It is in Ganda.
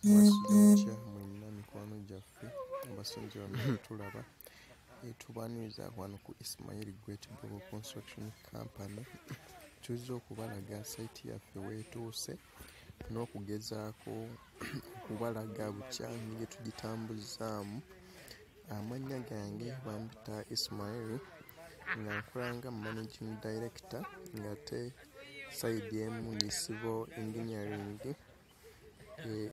Wasijja mwenna mikwano gyaffe abasinze bano tulaba tubaniriza wano ku Ismail Great Global Construction Company. Tuzze okubalaga site yaffe weetuuse n'okugezaako okubalaga bukyanyi gye tugitambuzaamu. Amannya gange bampita Ismail nga nkola nga managing director ng'ate side emu ye civil engineering